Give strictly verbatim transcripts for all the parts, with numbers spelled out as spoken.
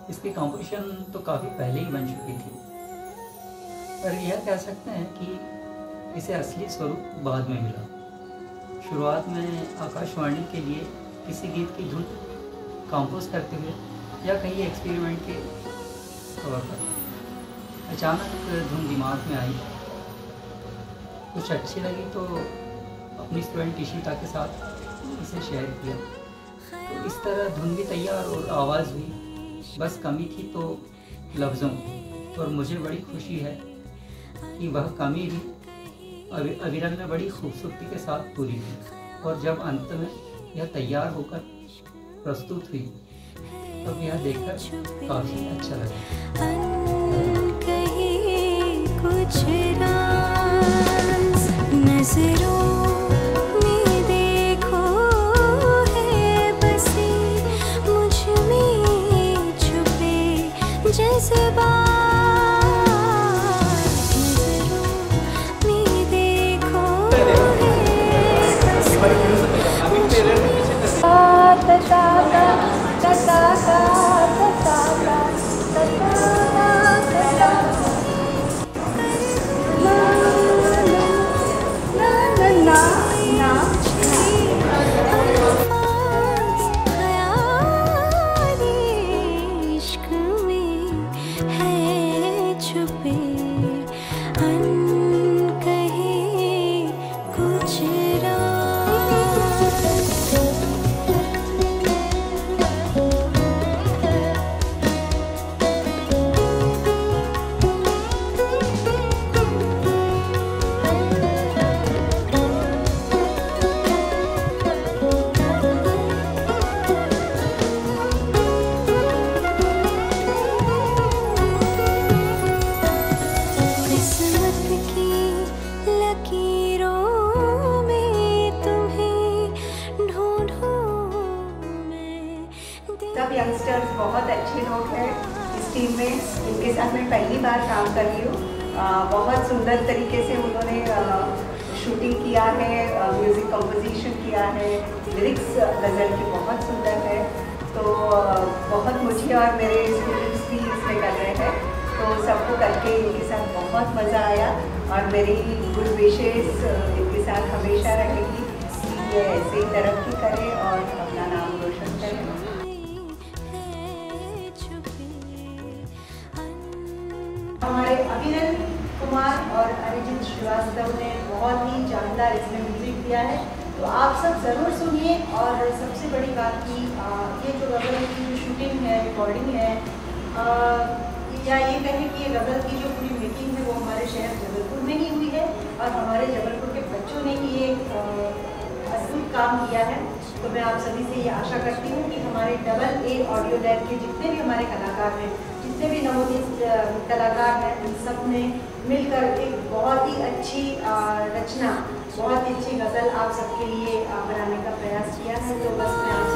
इसकी कंपोजिशन तो काफ़ी पहले ही बन चुकी थी, पर यह कह सकते हैं कि इसे असली स्वरूप बाद में मिला। शुरुआत में आकाशवाणी के लिए किसी गीत की धुन कंपोज करते हुए या कहीं एक्सपेरिमेंट के तौर पर अचानक धुन दिमाग में आई, कुछ अच्छी लगी तो अपनी स्टूडेंट इशिता के साथ इसे शेयर किया। तो इस तरह धुन भी तैयार और आवाज़ भी, बस कमी थी तो लफ्ज़ों की। और मुझे बड़ी खुशी है कि वह कमी भी अविरल में बड़ी खूबसूरती के साथ पूरी हुई। और जब अंत में यह तैयार होकर प्रस्तुत हुई तब यह देखकर काफ़ी अच्छा लगा। कुछ राज़ नज़रों में देखो है बसे, मुझ में छुपे जज़्बात। सब यंगस्टर्स बहुत अच्छे लोग हैं इस टीम में, इनके साथ मैं पहली बार काम कर रही हूँ। बहुत सुंदर तरीके से उन्होंने शूटिंग किया है, म्यूज़िक कंपोजिशन किया है, लिरिक्स गज़ल की बहुत सुंदर है। तो बहुत मुझे और मेरे स्टूडेंट्स भी इसमें कर रहे हैं, तो सबको करके इनके साथ बहुत मज़ा आया। और मेरी गुड विशेस इनके साथ हमेशा रहेगी कि ये ऐसे ही तरक्की करें और अपना नाम रोशन करें। हमारे अभिनव कुमार और अरिजीत श्रीवास्तव ने बहुत ही जानदार इसमें म्यूजिक दिया है, तो आप सब ज़रूर सुनिए। और सबसे बड़ी बात की ये जो गज़ल की जो शूटिंग है, रिकॉर्डिंग है, आ, या ये कहें कि ये गज़ल की जो पूरी मेकिंग है वो हमारे शहर जबलपुर में ही हुई है और हमारे जबलपुर के बच्चों ने ही ये अद्भुत काम किया है। तो मैं आप सभी से ये आशा करती हूँ कि हमारे डबल ए ऑडियो लैब के जितने भी हमारे कलाकार हैं, जितने भी नवोदित कलाकार हैं, उन सब ने मिलकर एक बहुत ही अच्छी रचना, बहुत ही अच्छी गज़ल आप सबके लिए बनाने का प्रयास किया है। तो बस मैं आप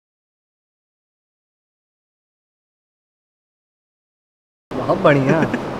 बहुत बढ़िया।